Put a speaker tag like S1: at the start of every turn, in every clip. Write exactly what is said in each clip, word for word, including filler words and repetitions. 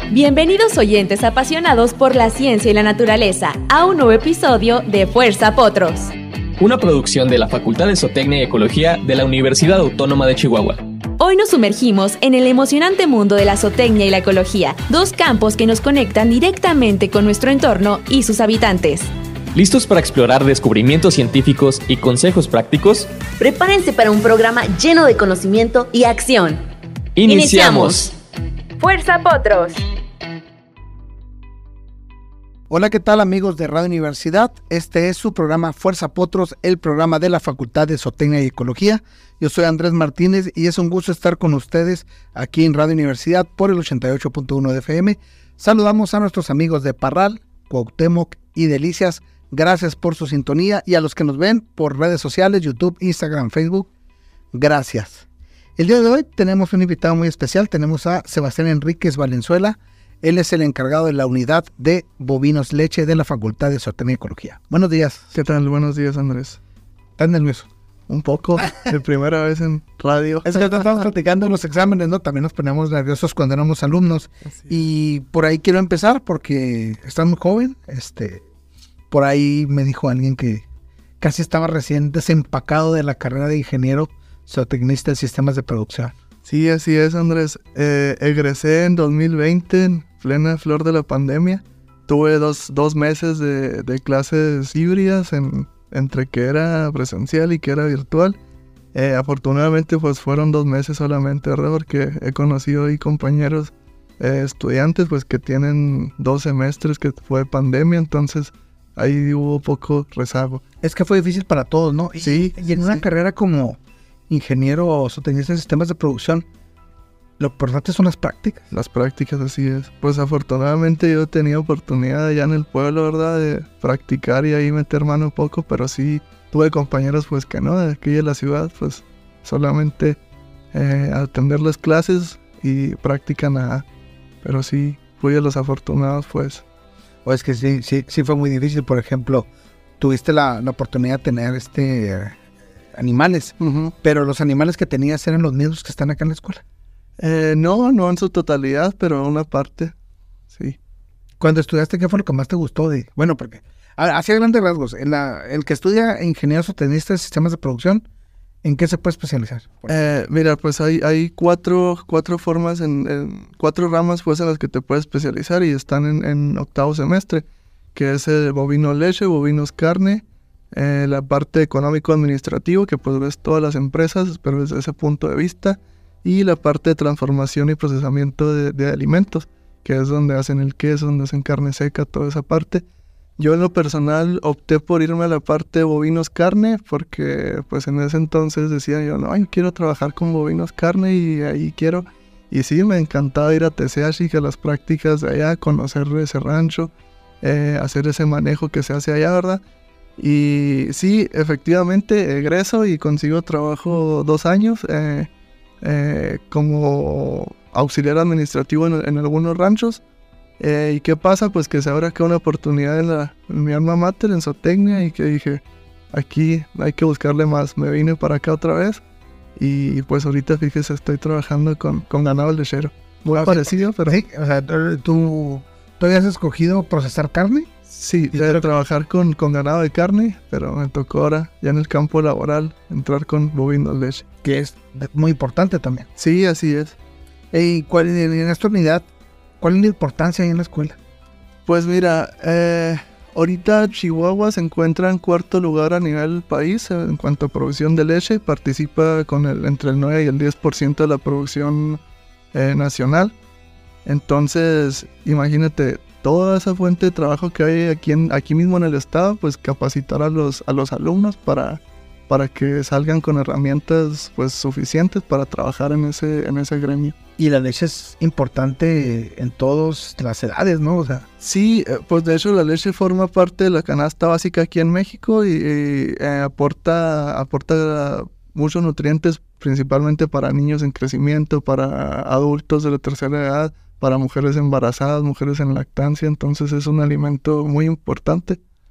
S1: Bienvenidos oyentes apasionados por la ciencia y la naturaleza a un nuevo episodio de Fuerza Potros,
S2: una producción de la Facultad de Zootecnia y Ecología de la Universidad Autónoma de Chihuahua.
S1: Hoy nos sumergimos en el emocionante mundo de la zootecnia y la ecología, dos campos que nos conectan directamente con nuestro entorno y sus habitantes.
S2: ¿Listos para explorar descubrimientos científicos y consejos prácticos?
S3: Prepárense para un programa lleno de conocimiento y acción.
S2: ¡Iniciamos!
S1: ¡Fuerza Potros!
S4: Hola, ¿qué tal amigos de Radio Universidad? Este es su programa Fuerza Potros, el programa de la Facultad de Zootecnia y Ecología. Yo soy Andrés Martínez y es un gusto estar con ustedes aquí en Radio Universidad por el ochenta y ocho punto uno de F M. Saludamos a nuestros amigos de Parral, Cuauhtémoc y Delicias. Gracias por su sintonía, y a los que nos ven por redes sociales, YouTube, Instagram, Facebook, gracias. El día de hoy tenemos un invitado muy especial. Tenemos a Sebastián Enríquez Valenzuela. Él es el encargado de la unidad de bovinos leche de la Facultad de Zootecnia y Ecología. Buenos días.
S5: ¿Qué tal? Buenos días, Andrés.
S4: ¿Estás nervioso?
S5: Un poco, de primera vez en radio.
S4: Es que estamos platicando en los exámenes, ¿no? También nos ponemos nerviosos cuando éramos alumnos. Y por ahí quiero empezar porque estás muy joven. Este, por ahí me dijo alguien que casi estaba recién desempacado de la carrera de ingeniero zootecnista de sistemas de producción.
S5: Sí, así es, Andrés. Eh, egresé en dos mil veinte, en plena flor de la pandemia. Tuve dos, dos meses de, de clases híbridas en, entre que era presencial y que era virtual. Eh, afortunadamente, pues fueron dos meses solamente, ¿verdad? Porque he conocido ahí compañeros eh, estudiantes pues que tienen dos semestres que fue pandemia, entonces ahí hubo poco rezago.
S4: Es que fue difícil para todos, ¿no? Y,
S5: sí.
S4: Y en una
S5: sí.
S4: carrera como ingeniero zootecnista de sistemas de producción, lo importante son las prácticas.
S5: Las prácticas, así es. Pues afortunadamente yo tenía oportunidad allá en el pueblo, ¿verdad? De practicar y ahí meter mano un poco, pero sí tuve compañeros pues que no, de aquí de la ciudad, pues solamente eh, atender las clases y práctica nada. Pero sí, fui de los afortunados pues.
S4: O es que sí, sí, sí fue muy difícil. Por ejemplo, tuviste la, la oportunidad de tener este... Eh, animales, uh-huh. Pero los animales que tenías eran los mismos que están acá en la escuela.
S5: Eh, no, no en su totalidad, pero una parte, sí.
S4: Cuando estudiaste, ¿qué fue lo que más te gustó de? Bueno, porque, hacia grandes rasgos, en la, el que estudia ingeniero zootecnista de sistemas de producción, ¿en qué se puede especializar?
S5: Eh, mira, pues hay, hay cuatro, cuatro formas, en, en cuatro ramas pues en las que te puedes especializar y están en, en octavo semestre, que es el bovino leche, bovinos carne, Eh, la parte económico-administrativo, que pues ves todas las empresas, pero desde ese punto de vista, y la parte de transformación y procesamiento de, de alimentos, que es donde hacen el queso, donde hacen carne seca, toda esa parte. Yo en lo personal opté por irme a la parte de bovinos carne, porque pues en ese entonces decía yo, no, yo quiero trabajar con bovinos carne y ahí quiero, y sí, me encantaba ir a T C H y que las prácticas de allá, conocer ese rancho, eh, hacer ese manejo que se hace allá, ¿verdad? Y sí, efectivamente egreso y consigo trabajo dos años eh, eh, como auxiliar administrativo en, en algunos ranchos. Eh, ¿Y qué pasa? Pues que se abre acá una oportunidad en, la, en mi alma mater, en zootecnia, y que dije, aquí hay que buscarle más. Me vine para acá otra vez y pues ahorita fíjese, estoy trabajando con, con ganado lechero. Muy
S4: o
S5: parecido,
S4: sea,
S5: pero...
S4: Sí, o sea, ¿tú, ¿tú habías escogido procesar carne?
S5: Sí, de trabajar con, con ganado de carne, pero me tocó ahora, ya en el campo laboral, entrar con bovinos leche.
S4: Que es muy importante también.
S5: Sí, así es.
S4: ¿Y cuál, en esta unidad, cuál es la importancia ahí en la escuela?
S5: Pues mira, eh, ahorita Chihuahua se encuentra en cuarto lugar a nivel país en cuanto a producción de leche. Participa con el, entre el nueve y el diez por ciento de la producción eh, nacional. Entonces, imagínate, toda esa fuente de trabajo que hay aquí, en, aquí mismo en el estado, pues capacitar a los, a los alumnos para, para que salgan con herramientas pues suficientes para trabajar en ese, en ese gremio.
S4: Y la leche es importante en todas las edades, ¿no? O sea,
S5: sí, pues de hecho la leche forma parte de la canasta básica aquí en México y, y eh, aporta, aporta muchos nutrientes, principalmente para niños en crecimiento, para adultos de la tercera edad, para mujeres embarazadas, mujeres en lactancia, entonces es un alimento muy importante.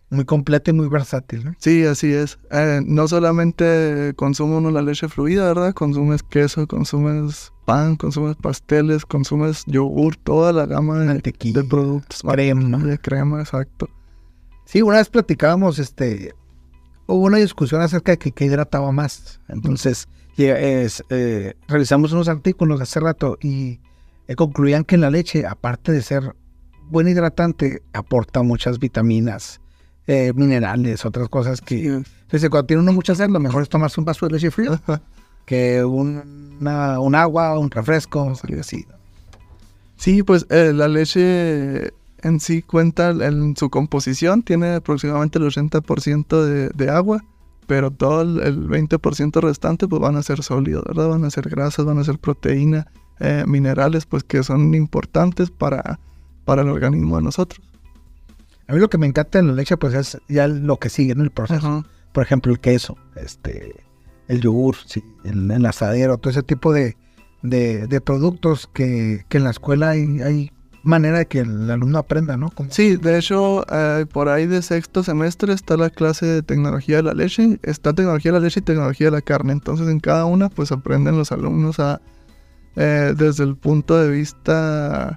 S4: muy completa y muy versátil, ¿no?
S5: Sí, así es. Eh, no solamente consume uno la leche fluida, ¿verdad? Consumes queso, consumes pan, consumes pasteles, consumes yogur, toda la gama de, de productos.
S4: Crema.
S5: De crema, exacto.
S4: Sí, una vez platicábamos, este, hubo una discusión acerca de que, que hidrataba más. Entonces, es, eh, realizamos unos artículos hace rato y eh, concluían que la leche, aparte de ser buen hidratante, aporta muchas vitaminas, eh, minerales, otras cosas que... Sí. Entonces, cuando tiene uno mucha sed, lo mejor es tomarse un vaso de leche fría que un, una, un agua, un refresco, así.
S5: Sí, pues eh, la leche en sí cuenta en su composición, tiene aproximadamente el ochenta por ciento de, de agua, pero todo el, el veinte por ciento restante pues van a ser sólidos, ¿verdad? Van a ser grasas, van a ser proteína, eh, minerales, pues que son importantes para, para el organismo de nosotros.
S4: A mí lo que me encanta en la leche pues es ya lo que sigue en el proceso. Uh-huh. Por ejemplo, el queso, este, el yogur, sí, el, el asadero, todo ese tipo de, de, de productos que, que en la escuela hay, hay manera de que el alumno aprenda, ¿no? ¿Cómo?
S5: Sí, de hecho, eh, por ahí de sexto semestre está la clase de tecnología de la leche, está tecnología de la leche y tecnología de la carne. Entonces, en cada una, pues aprenden los alumnos a, eh, desde el punto de vista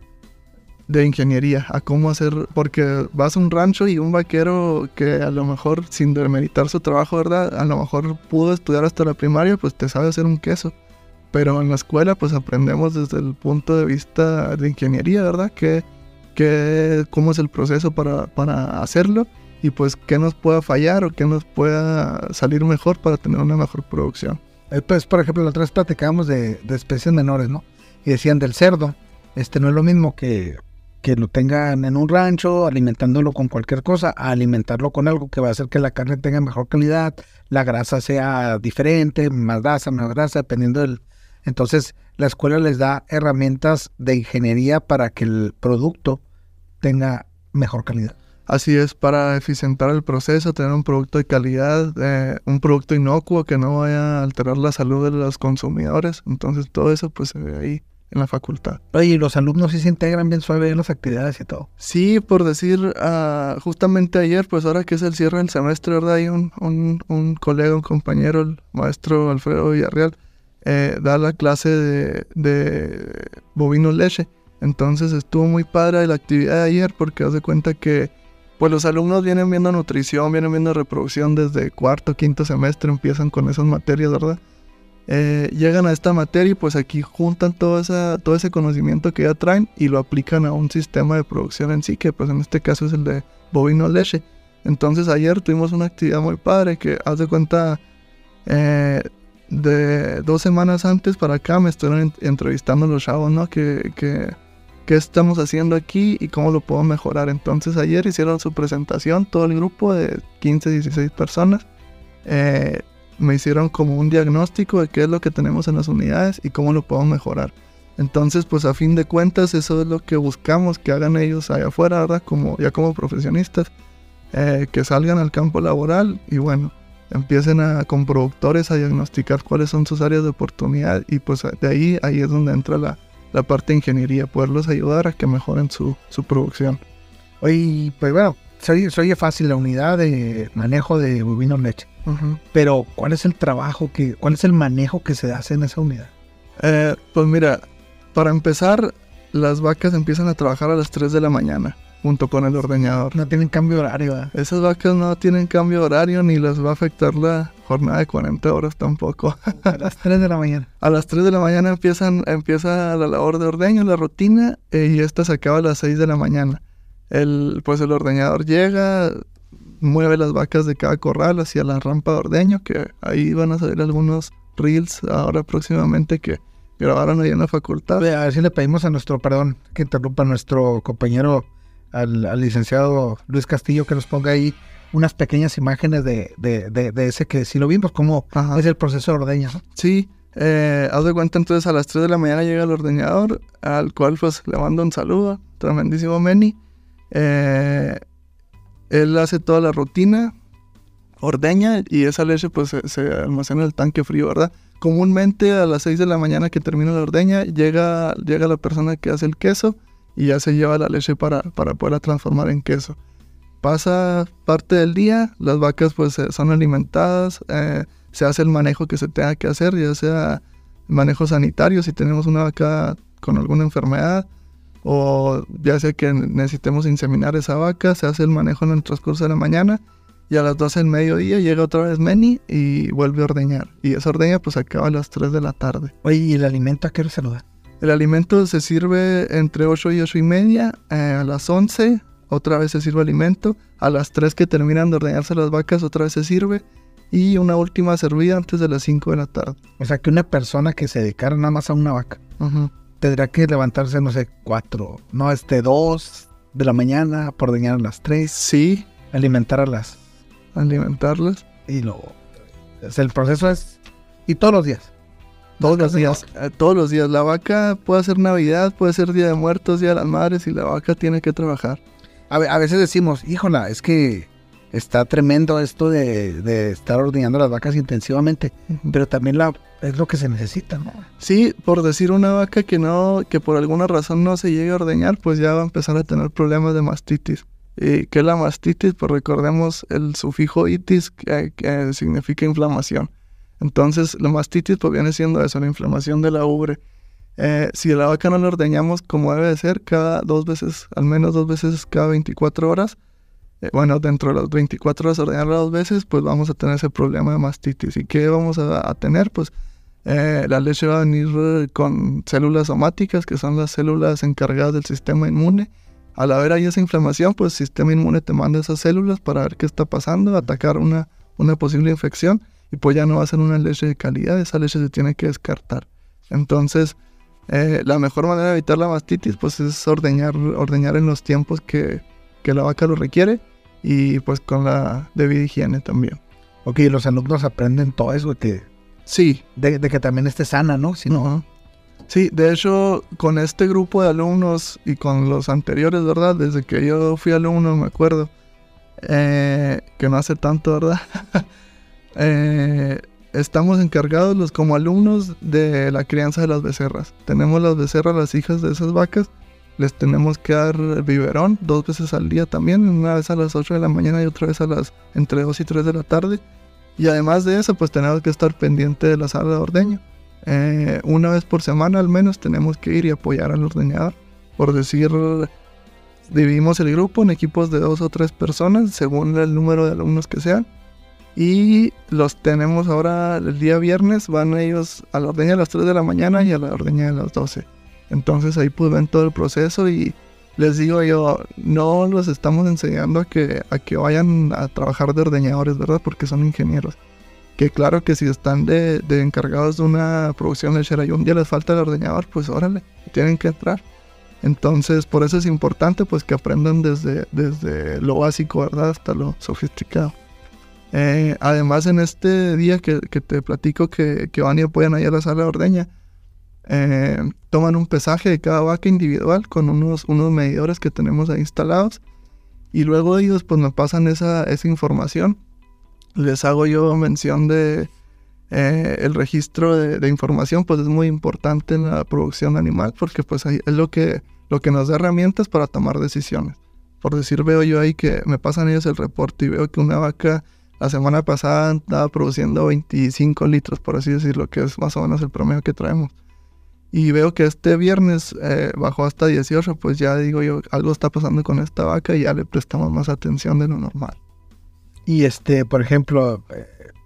S5: de ingeniería, a cómo hacer, porque vas a un rancho y un vaquero que a lo mejor, sin demeritar su trabajo, ¿verdad? A lo mejor pudo estudiar hasta la primaria, pues te sabe hacer un queso. Pero en la escuela, pues aprendemos desde el punto de vista de ingeniería, ¿verdad? Que, que, cómo es el proceso para, para hacerlo y pues qué nos pueda fallar o qué nos pueda salir mejor para tener una mejor producción.
S4: Pues, por ejemplo, la otra vez platicábamos de, de especies menores, ¿no? Y decían del cerdo, este no es lo mismo que... que lo tengan en un rancho, alimentándolo con cualquier cosa, a alimentarlo con algo que va a hacer que la carne tenga mejor calidad, la grasa sea diferente, más grasa, menos grasa, dependiendo del... Entonces, la escuela les da herramientas de ingeniería para que el producto tenga mejor calidad.
S5: Así es, para eficientar el proceso, tener un producto de calidad, eh, un producto inocuo que no vaya a alterar la salud de los consumidores. Entonces, todo eso pues se ve ahí en la facultad.
S4: Oye, ¿y los alumnos sí se integran bien suave en las actividades y todo?
S5: Sí, por decir, uh, justamente ayer, pues ahora que es el cierre del semestre, ¿verdad? Hay un, un, un colega, un compañero, el maestro Alfredo Villarreal, eh, da la clase de, de bovino leche. Entonces estuvo muy padre la actividad de ayer porque haz de cuenta que pues los alumnos vienen viendo nutrición, vienen viendo reproducción desde cuarto, quinto semestre, empiezan con esas materias, ¿verdad? Eh, llegan a esta materia y pues aquí juntan todo, esa, todo ese conocimiento que ya traen y lo aplican a un sistema de producción en sí, que pues en este caso es el de bovino leche. Entonces ayer tuvimos una actividad muy padre que haz de cuenta eh, de dos semanas antes para acá me estuvieron entrevistando los chavos, ¿no? Que, que, qué estamos haciendo aquí y cómo lo puedo mejorar. Entonces ayer hicieron su presentación, todo el grupo de quince, dieciséis personas. Eh, me hicieron como un diagnóstico de qué es lo que tenemos en las unidades y cómo lo podemos mejorar. Entonces, pues a fin de cuentas, eso es lo que buscamos que hagan ellos allá afuera, ¿verdad? Como, ya como profesionistas, eh, que salgan al campo laboral y bueno, empiecen a, con productores a diagnosticar cuáles son sus áreas de oportunidad y pues de ahí, ahí es donde entra la, la parte de ingeniería, poderlos ayudar a que mejoren su, su producción.
S4: Oye, pues bueno, se oye, se oye fácil la unidad de manejo de bovino leche. Uh-huh. Pero, ¿cuál es el trabajo, que, cuál es el manejo que se hace en esa unidad?
S5: Eh, pues mira, para empezar, las vacas empiezan a trabajar a las tres de la mañana, junto con el ordeñador.
S4: No tienen cambio horario, ¿verdad?
S5: Esas vacas no tienen cambio horario, ni les va a afectar la jornada de cuarenta horas tampoco.
S4: A las tres de la mañana.
S5: A las tres de la mañana empiezan, empieza la labor de ordeño, la rutina, eh, y esta se acaba a las seis de la mañana. El, pues el ordeñador llega, mueve las vacas de cada corral hacia la rampa de ordeño, que ahí van a salir algunos reels ahora próximamente que grabaron ahí en la facultad.
S4: A ver si le pedimos a nuestro, perdón, que interrumpa a nuestro compañero, al, al licenciado Luis Castillo, que nos ponga ahí unas pequeñas imágenes de, de, de, de ese que si lo vimos, cómo Ajá. es el proceso de ordeño, ¿no?
S5: Sí, eh, haz de cuenta entonces a las tres de la mañana llega el ordeñador, al cual pues le mando un saludo, tremendísimo Meni. Eh, él hace toda la rutina, ordeña y esa leche pues se, se almacena en el tanque frío, ¿verdad? Comúnmente a las seis de la mañana que termina la ordeña llega, llega la persona que hace el queso y ya se lleva la leche para, para poderla transformar en queso. pasa parte del día, las vacas pues son alimentadas, eh, se hace el manejo que se tenga que hacer, ya sea manejo sanitario si tenemos una vaca con alguna enfermedad, o ya sea que necesitemos inseminar esa vaca, se hace el manejo en el transcurso de la mañana, y a las doce del mediodía llega otra vez Meni y vuelve a ordeñar. Y esa ordeña pues acaba a las tres de la tarde.
S4: Oye, ¿y el alimento a qué hora se lo da?
S5: El alimento se sirve entre ocho y ocho y media, eh, a las once otra vez se sirve alimento, a las tres que terminan de ordeñarse las vacas otra vez se sirve, y una última servida antes de las cinco de la tarde.
S4: O sea que una persona que se dedicara nada más a una vaca, uh-huh, tendrá que levantarse, no sé, cuatro, no, este, dos de la mañana, por ordeñar a las tres.
S5: Sí.
S4: Alimentar a las...
S5: alimentarlas.
S4: Y luego, o sea, el proceso es... Y todos los días.
S5: Todos los días, eh, todos los días. La vaca puede ser Navidad, puede ser Día de Muertos, Día de las Madres, y la vaca tiene que trabajar.
S4: A, a veces decimos, híjola, es que está tremendo esto de, de estar ordeñando las vacas intensivamente, uh-huh, pero también la, es lo que se necesita, ¿no?
S5: Sí, por decir una vaca que no, que por alguna razón no se llegue a ordeñar, pues ya va a empezar a tener problemas de mastitis. ¿Y qué es la mastitis? Pues recordemos el sufijo itis, que, que significa inflamación. Entonces la mastitis pues viene siendo eso, la inflamación de la ubre. Eh, si la vaca no la ordeñamos como debe de ser, cada dos veces, al menos dos veces cada veinticuatro horas, eh, bueno, dentro de las veinticuatro horas ordeñarla dos veces, pues vamos a tener ese problema de mastitis. ¿Y qué vamos a, a tener? Pues eh, la leche va a venir con células somáticas, que son las células encargadas del sistema inmune. Al haber ahí esa inflamación, pues el sistema inmune te manda esas células para ver qué está pasando, atacar una, una posible infección, y pues ya no va a ser una leche de calidad, esa leche se tiene que descartar. Entonces, eh, la mejor manera de evitar la mastitis, pues es ordeñar, ordeñar en los tiempos que, que la vaca lo requiere, y pues con la debida higiene también.
S4: Ok, los alumnos aprenden todo eso, que,
S5: sí,
S4: de, de que también esté sana, ¿no? Si no,
S5: uh-huh. Sí, de hecho, con este grupo de alumnos y con los anteriores, ¿verdad? Desde que yo fui alumno, me acuerdo, eh, que no hace tanto, ¿verdad? eh, estamos encargados los como alumnos de la crianza de las becerras. Tenemos las becerras, las hijas de esas vacas, les tenemos que dar biberón dos veces al día también, una vez a las ocho de la mañana y otra vez a las entre dos y tres de la tarde. Y además de eso, pues tenemos que estar pendiente de la sala de ordeño. Eh, una vez por semana al menos tenemos que ir y apoyar al ordeñador. Por decir, dividimos el grupo en equipos de dos o tres personas según el número de alumnos que sean, y los tenemos ahora el día viernes, van ellos a la ordeña a las tres de la mañana y a la ordeña a las doce. Entonces ahí pues ven todo el proceso, y les digo yo, no los estamos enseñando a que, a que vayan a trabajar de ordeñadores, ¿verdad? Porque son ingenieros. Que claro que si están de, de encargados de una producción lechera y un día les falta el ordeñador, pues órale, tienen que entrar. Entonces, por eso es importante pues que aprendan desde, desde lo básico, ¿verdad? Hasta lo sofisticado. Eh, además, en este día que, que te platico que, que van y apoyan allá a la sala de ordeña, eh, toman un pesaje de cada vaca individual con unos, unos medidores que tenemos ahí instalados, y luego ellos pues me pasan esa, esa información. Les hago yo mención de eh, el registro de, de información, pues es muy importante en la producción animal, porque pues ahí es lo que, lo que nos da herramientas para tomar decisiones. Por decir, veo yo ahí que me pasan ellos el reporte y veo que una vaca la semana pasada estaba produciendo veinticinco litros, por así decirlo, que es más o menos el promedio que traemos. Y veo que este viernes eh, bajó hasta dieciocho, pues ya digo yo, algo está pasando con esta vaca y ya le prestamos más atención de lo normal.
S4: Y este, por ejemplo, eh,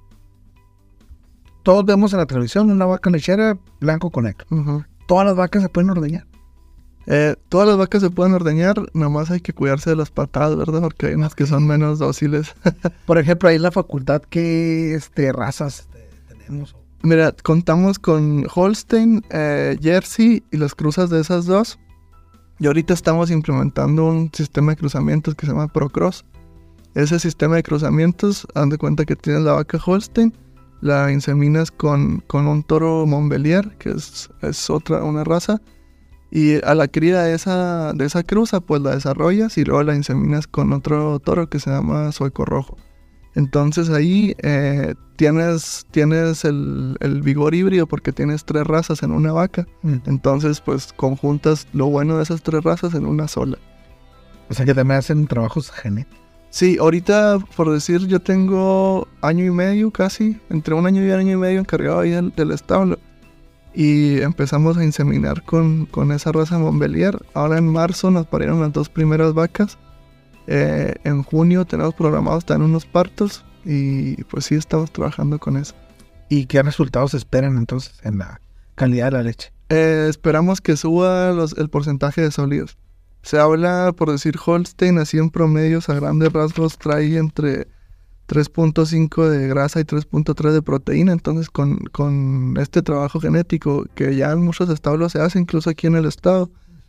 S4: todos vemos en la televisión una vaca lechera blanco con negro. Uh-huh. Todas las vacas se pueden ordeñar.
S5: Eh, todas las vacas se pueden ordeñar, nomás hay que cuidarse de las patadas, ¿verdad? Porque hay unas que son menos dóciles.
S4: Por ejemplo, ahí en la facultad, ¿qué este, razas este, tenemos?
S5: Mira, contamos con Holstein, eh, Jersey y las cruzas de esas dos. Y ahorita estamos implementando un sistema de cruzamientos que se llama ProCross. Ese sistema de cruzamientos, haz de cuenta que tienes la vaca Holstein, la inseminas con, con un toro Montbélier, que es, es otra, una raza, y a la cría de esa, de esa cruza, pues la desarrollas y luego la inseminas con otro toro que se llama Sueco Rojo. Entonces ahí eh, tienes, tienes el, el vigor híbrido porque tienes tres razas en una vaca. Mm. Entonces pues conjuntas lo bueno de esas tres razas en una sola.
S4: O sea que también hacen trabajos genéticos.
S5: Sí, ahorita, por decir, yo tengo año y medio casi, entre un año y un año y medio encargado ahí del, del establo. Y empezamos a inseminar con, con esa raza Montbélier. Ahora en marzo nos parieron las dos primeras vacas. Eh, en junio tenemos programados también unos partos. Y pues sí, estamos trabajando con eso.
S4: ¿Y qué resultados esperan entonces en la calidad de la leche?
S5: Eh, esperamos que suba los, el porcentaje de sólidos. Se habla, por decir, Holstein, así en promedios a grandes rasgos trae entre tres punto cinco de grasa y tres punto tres de proteína. Entonces con, con este trabajo genético que ya en muchos establos se hace, incluso aquí en el estado,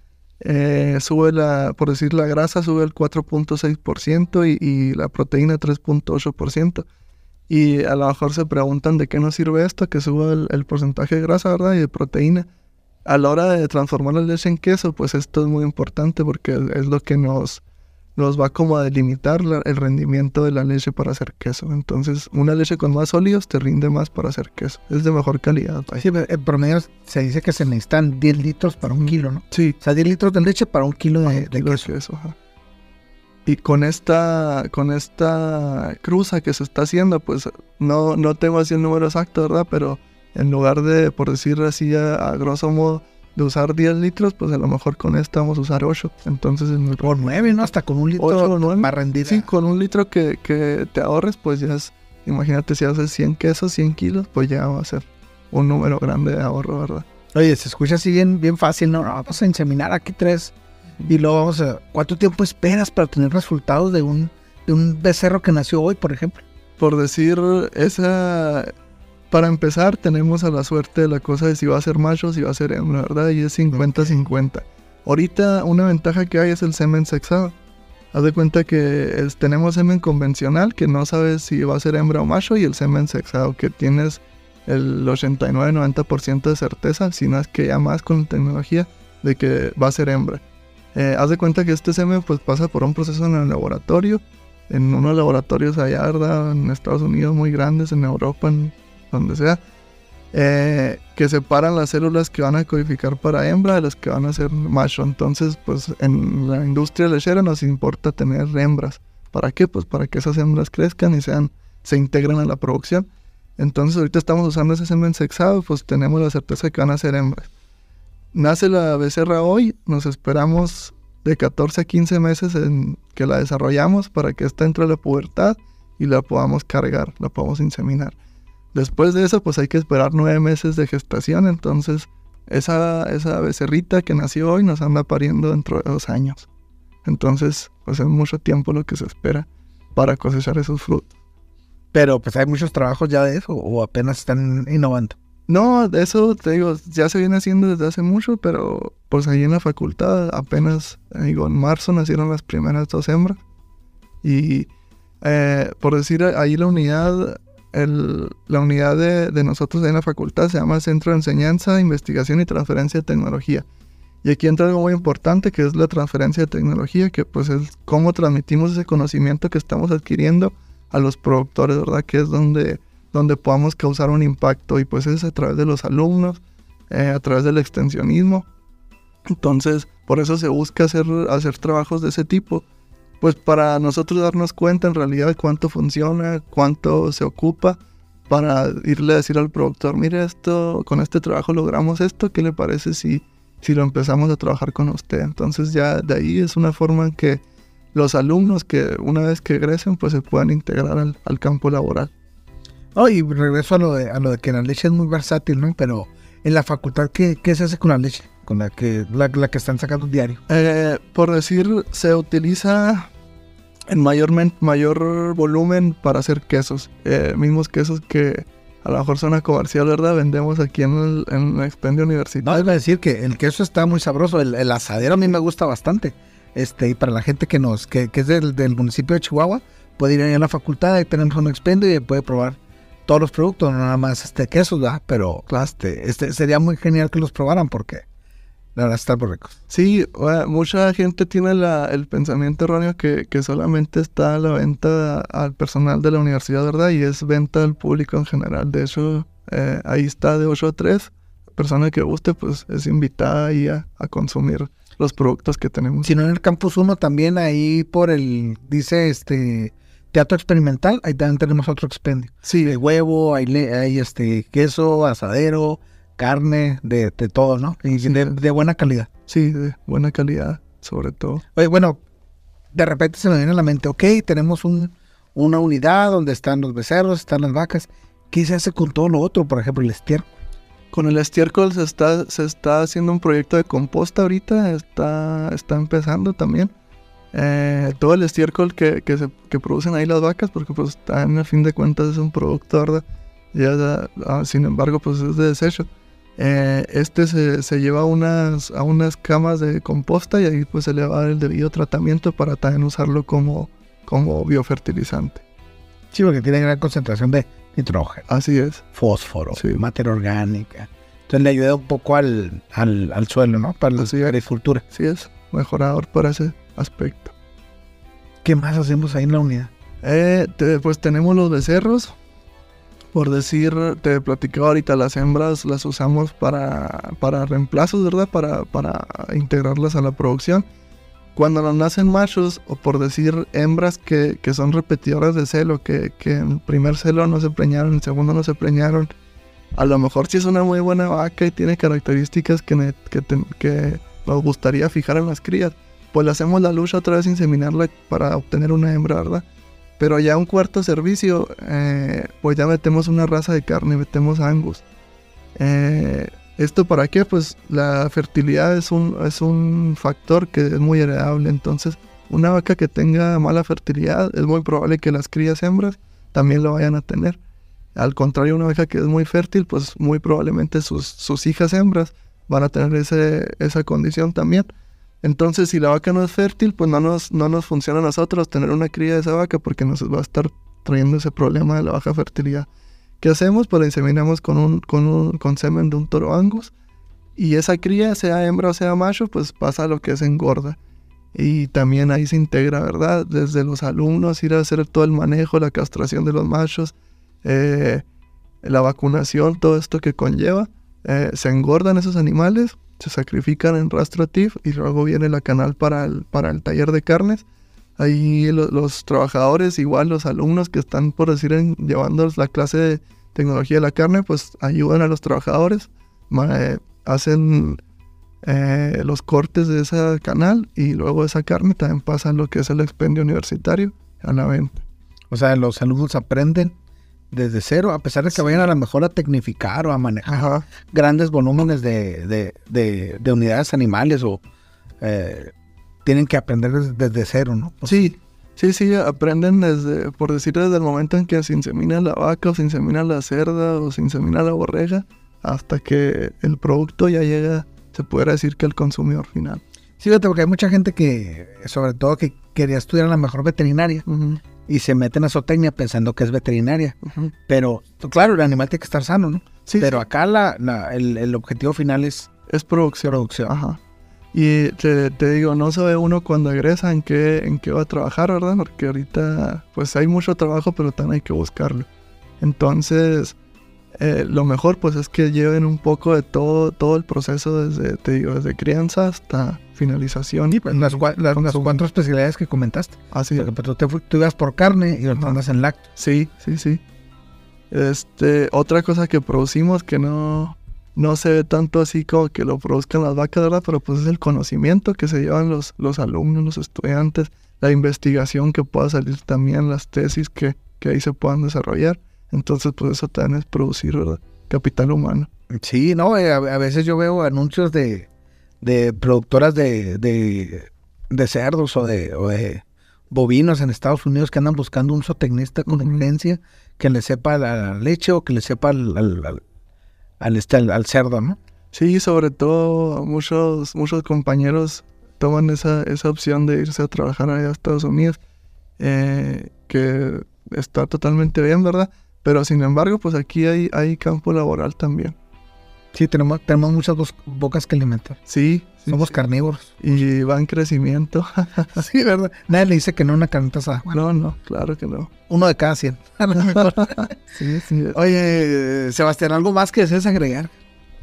S5: eh, sube la, por decir, la grasa sube el cuatro punto seis por ciento y, y la proteína tres punto ocho por ciento. Y a lo mejor se preguntan de qué nos sirve esto, que suba el, el porcentaje de grasa, ¿verdad? Y de proteína. A la hora de transformar la leche en queso, pues esto es muy importante porque es lo que nos, nos va como a delimitar la, el rendimiento de la leche para hacer queso. Entonces, una leche con más sólidos te rinde más para hacer queso. Es de mejor calidad.
S4: Sí, en promedio se dice que se necesitan diez litros para un kilo, ¿no?
S5: Sí.
S4: O sea, diez litros de leche para un kilo de, de
S5: kilo
S4: queso.
S5: De queso ajá. Y con esta, con esta cruza que se está haciendo, pues no, no tengo así el número exacto, ¿verdad? Pero en lugar de, por decir así a, a grosso modo, de usar diez litros, pues a lo mejor con esta vamos a usar ocho. Entonces, en el...
S4: por nueve, ¿no? Hasta con un litro
S5: ocho o nueve
S4: más rendida.
S5: Sí, con un litro que, que te ahorres, pues ya es, imagínate si haces cien quesos, cien kilos, pues ya va a ser un número grande de ahorro, ¿verdad?
S4: Oye, se escucha así bien, bien fácil, ¿no? No, vamos a inseminar aquí tres y luego vamos a... ¿Cuánto tiempo esperas para tener resultados de un, de un becerro que nació hoy, por ejemplo?
S5: Por decir, esa... Para empezar, tenemos a la suerte de la cosa de si va a ser macho o si va a ser hembra, ¿verdad? Y es cincuenta cincuenta. Ahorita una ventaja que hay es el semen sexado. Haz de cuenta que es, tenemos semen convencional, que no sabes si va a ser hembra o macho, y el semen sexado, que tienes el ochenta y nueve noventa por ciento de certeza, si no es que ya más con la tecnología, de que va a ser hembra. Eh, haz de cuenta que este semen pues pasa por un proceso en el laboratorio, en unos laboratorios allá, ¿verdad? En Estados Unidos muy grandes, en Europa, en donde sea, eh, que separan las células que van a codificar para hembra de las que van a ser macho. Entonces, pues en la industria lechera nos importa tener hembras. ¿Para qué? Pues para que esas hembras crezcan y sean, se integren a la producción. Entonces ahorita estamos usando ese semen sexado, pues tenemos la certeza de que van a ser hembras. Nace la becerra hoy, nos esperamos de catorce a quince meses en que la desarrollamos para que esté entre la pubertad y la podamos cargar, la podamos inseminar. Después de eso, pues hay que esperar nueve meses de gestación. Entonces, esa, esa becerrita que nació hoy nos anda pariendo dentro de dos años. Entonces, pues es mucho tiempo lo que se espera para cosechar esos frutos.
S4: Pero, pues hay muchos trabajos ya de eso, o apenas están innovando.
S5: No, de eso, te digo, ya se viene haciendo desde hace mucho, pero pues ahí en la facultad apenas, digo, en marzo nacieron las primeras dos hembras. Y, eh, por decir, ahí la unidad... El, la unidad de, de nosotros en la facultad se llama Centro de Enseñanza, Investigación y Transferencia de Tecnología. Y aquí entra algo muy importante, que es la transferencia de tecnología, que pues es cómo transmitimos ese conocimiento que estamos adquiriendo a los productores, ¿verdad? Que es donde, donde podamos causar un impacto, y pues es a través de los alumnos, eh, a través del extensionismo. Entonces, por eso se busca hacer, hacer trabajos de ese tipo, pues para nosotros darnos cuenta en realidad de cuánto funciona, cuánto se ocupa, para irle a decir al productor, mire, esto, con este trabajo logramos esto, ¿qué le parece si, si lo empezamos a trabajar con usted? Entonces ya de ahí es una forma en que los alumnos, que una vez que egresen, pues se puedan integrar al, al campo laboral.
S4: Oh, y regreso a lo, de, a lo de que la leche es muy versátil, ¿no? Pero en la facultad, ¿qué, qué se hace con la leche? Con la que, la, la que están sacando diario.
S5: Eh, por decir, se utiliza en mayor, mayor volumen para hacer quesos. Eh, mismos quesos que a lo mejor son a comercial, ¿verdad? Vendemos aquí en el, en el expendio universitario.
S4: No, iba a decir que el queso está muy sabroso. El, el asadero a mí me gusta bastante. Este, y para la gente que nos que, que es del, del municipio de Chihuahua, puede ir ahí a la facultad, ahí tenemos un expendio y puede probar todos los productos, no nada más este quesos, ¿verdad? Pero este, este sería muy genial que los probaran porque la verdad está muy rico.
S5: Sí, bueno, mucha gente tiene la, el pensamiento erróneo que, que solamente está a la venta al personal de la universidad, ¿verdad? Y es venta al público en general. De hecho, eh, ahí está de ocho a tres. Persona que guste, pues es invitada ahí a, a consumir los productos que tenemos.
S4: Si no, en el Campus uno también ahí por el, dice este, teatro experimental, ahí también tenemos otro expendio.
S5: Sí.
S4: De huevo, hay, le- hay este queso, asadero, carne, de, de todo, ¿no? Y
S5: Sí.
S4: de, de buena calidad.
S5: Sí, de buena calidad, sobre todo.
S4: Oye, bueno, de repente se me viene a la mente, ok, tenemos un, una unidad donde están los becerros, están las vacas. ¿Qué se hace con todo lo otro? Por ejemplo, el estiércol.
S5: Con el estiércol se está, se está haciendo un proyecto de composta ahorita, está, está empezando también. Eh, todo el estiércol que, que, se, que producen ahí las vacas, porque pues en a fin de cuentas es un producto, ¿verdad? Ya, ah, sin embargo, pues es de desecho. Eh, este se, se lleva a unas, a unas camas de composta y ahí pues se le va a dar el debido tratamiento para también usarlo como, como biofertilizante.
S4: Sí, porque tiene gran concentración de nitrógeno,
S5: Así es.
S4: fósforo,
S5: Sí.
S4: materia orgánica. Entonces le ayuda un poco al, al, al suelo, ¿no? Para la
S5: Así es.
S4: agricultura.
S5: Sí es, mejorador para ese aspecto.
S4: ¿Qué más hacemos ahí en la unidad?
S5: Eh, te- pues tenemos los becerros. Por decir, te platicaba ahorita, las hembras las usamos para, para reemplazos, ¿verdad? Para, para integrarlas a la producción. Cuando nos nacen machos, o por decir hembras que, que son repetidoras de celo, que, que en primer celo no se preñaron, en segundo no se preñaron, a lo mejor sí es una muy buena vaca y tiene características que, ne- que, te- que nos gustaría fijar en las crías, pues le hacemos la lucha otra vez, inseminarla para obtener una hembra, ¿verdad? Pero ya un cuarto servicio, eh, pues ya metemos una raza de carne, metemos Angus. Eh, ¿Esto para qué? Pues la fertilidad es un, es un factor que es muy heredable. Entonces, una vaca que tenga mala fertilidad, es muy probable que las crías hembras también lo vayan a tener. Al contrario, una vaca que es muy fértil, pues muy probablemente sus, sus hijas hembras van a tener ese, esa condición también. Entonces, si la vaca no es fértil, pues no nos, no nos funciona a nosotros tener una cría de esa vaca porque nos va a estar trayendo ese problema de la baja fertilidad. ¿Qué hacemos? Pues la inseminamos con, un, con, un, con semen de un toro Angus y esa cría, sea hembra o sea macho, pues pasa lo que es engorda. Y también ahí se integra, ¿verdad? Desde los alumnos, ir a hacer todo el manejo, la castración de los machos, eh, la vacunación, todo esto que conlleva. Eh, se engordan esos animales, se sacrifican en rastro T I F y luego viene la canal para el, para el taller de carnes. Ahí lo, los trabajadores, igual los alumnos que están, por decir, en, llevando la clase de tecnología de la carne, pues ayudan a los trabajadores, ma, eh, hacen eh, los cortes de ese canal y luego esa carne también pasa a lo que es el expendio universitario a la venta.
S4: O sea, los alumnos aprenden desde cero, a pesar de que vayan a lo mejor a tecnificar o a manejar
S5: Ajá.
S4: grandes volúmenes de, de, de, de unidades animales o eh, tienen que aprender desde, desde cero, ¿no? Pues,
S5: Sí, sí, sí, aprenden desde, por decir, desde el momento en que se insemina la vaca o se insemina la cerda o se insemina la borrega hasta que el producto ya llega, se pudiera decir que al consumidor final.
S4: sí, fíjate, porque hay mucha gente que, sobre todo que quería estudiar la mejor veterinaria
S5: Uh-huh,
S4: y se meten a zootecnia pensando que es veterinaria,
S5: uh-huh.
S4: pero claro, el animal tiene que estar sano, ¿no?
S5: Sí,
S4: pero
S5: sí,
S4: acá la, la, el, el objetivo final es
S5: es producción.
S4: producción.
S5: Ajá. Y te, te digo, no sabe uno cuando egresa en qué, en qué va a trabajar, ¿verdad? Porque ahorita pues hay mucho trabajo, pero también hay que buscarlo. Entonces, eh, lo mejor pues es que lleven un poco de todo, todo el proceso desde, te digo, desde crianza hasta finalización.
S4: Sí, pues las, cua- las, las
S5: Consumo.
S4: cuatro especialidades que comentaste.
S5: Así es.
S4: Porque pues, tú, te fu- tú ibas por carne y ahorita andas en lácteos.
S5: Sí, sí, sí. Este, otra cosa que producimos que no, no se ve tanto así como que lo produzcan las vacas, ¿verdad? Pero pues es el conocimiento que se llevan los, los alumnos, los estudiantes, la investigación que pueda salir también, las tesis que, que ahí se puedan desarrollar. Entonces, pues eso también es producir, ¿verdad? Capital humano.
S4: Sí, no, eh, a, a veces yo veo anuncios de, de productoras de, de, de cerdos o de, o de bovinos en Estados Unidos que andan buscando un zootecnista con
S5: Ujú.
S4: experiencia que le sepa la, la leche o que le sepa al, al, al, al, este, al, al cerdo, ¿no?
S5: Sí, sobre todo muchos, muchos compañeros toman esa, esa opción de irse a trabajar allá a Estados Unidos, eh, que está totalmente bien, ¿verdad? Pero sin embargo, pues aquí hay, hay campo laboral también.
S4: Sí, tenemos, tenemos muchas bos- bocas que alimentar.
S5: Sí, sí,
S4: Somos
S5: sí.
S4: carnívoros.
S5: Y va en crecimiento.
S4: Sí, ¿verdad? Nadie le dice que no a una carnita asada. Bueno,
S5: No, no, claro que no.
S4: uno de cada cien. A lo mejor.
S5: Sí, sí.
S4: Oye, Sebastián, ¿algo más que desees agregar?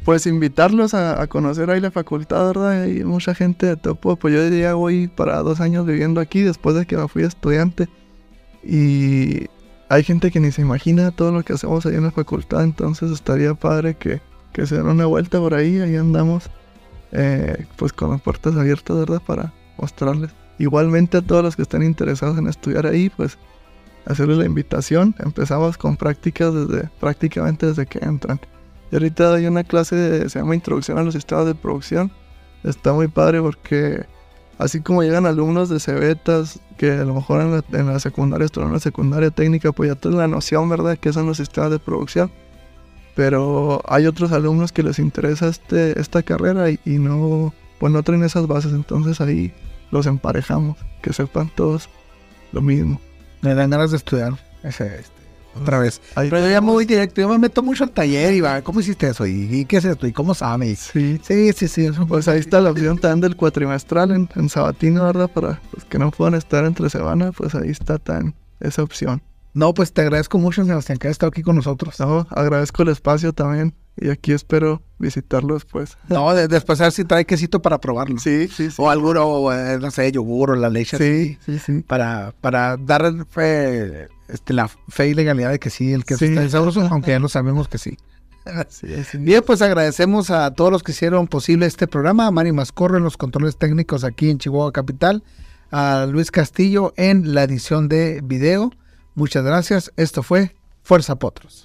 S5: pues invitarlos a, a conocer ahí la facultad, ¿verdad? Hay mucha gente de topo, pues yo diría voy para dos años viviendo aquí después de que me fui estudiante. Y hay gente que ni se imagina todo lo que hacemos ahí en la facultad, entonces estaría padre que, que se den una vuelta por ahí, ahí andamos, eh, pues con las puertas abiertas, ¿verdad? Para mostrarles. Igualmente a todos los que estén interesados en estudiar ahí, pues hacerles la invitación. Empezamos con prácticas desde prácticamente desde que entran. Y ahorita doy una clase de, se llama Introducción a los Sistemas de Producción. Está muy padre porque así como llegan alumnos de cebetas que a lo mejor en la, en la secundaria, estudian en la secundaria técnica, pues ya tienen la noción, ¿verdad?, que son los sistemas de producción. Pero hay otros alumnos que les interesa este, esta carrera y, y no, pues no traen esas bases, entonces ahí los emparejamos, que sepan todos lo mismo.
S4: Me dan ganas de estudiar ese, este, otra vez.
S5: Ahí
S4: Pero yo ya muy directo, yo me meto mucho al taller y va, ¿cómo hiciste eso? ¿Y, y qué es esto? ¿Y cómo sabes?
S5: Sí,
S4: sí, sí, sí. Eso
S5: pues ahí está la opción también del cuatrimestral en, en Sabatino, ¿verdad? Para los que no puedan estar entre semana, pues ahí está tan esa opción.
S4: No, pues te agradezco mucho, Sebastián, que hayas estado aquí con nosotros.
S5: No, agradezco el espacio también y aquí espero visitarlo después.
S4: No, de, después a ver si trae quesito para probarlo.
S5: Sí, sí, sí.
S4: O alguno, o, eh, no sé, yogur o la leche.
S5: Sí,
S4: así,
S5: sí, sí.
S4: Para, para dar fe, este, la fe y legalidad de que sí, el queso
S5: Sí.
S4: está sabroso, aunque ya lo sabemos que sí.
S5: Sí, sí.
S4: Bien, pues agradecemos a todos los que hicieron posible este programa, a Mari Mascorro en los controles técnicos aquí en Chihuahua Capital, a Luis Castillo en la edición de video. Muchas gracias. Esto fue Fuerza Potros.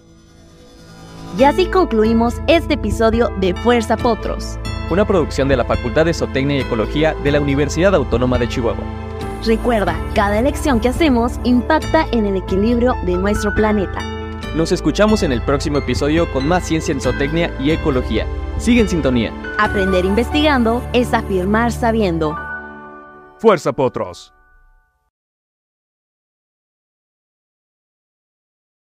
S3: Y así concluimos este episodio de Fuerza Potros.
S2: Una producción de la Facultad de Zootecnia y Ecología de la Universidad Autónoma de Chihuahua.
S3: Recuerda, cada elección que hacemos impacta en el equilibrio de nuestro planeta.
S2: Nos escuchamos en el próximo episodio con más ciencia en zootecnia y ecología. Sigue en sintonía.
S3: Aprender investigando es afirmar sabiendo.
S6: Fuerza Potros.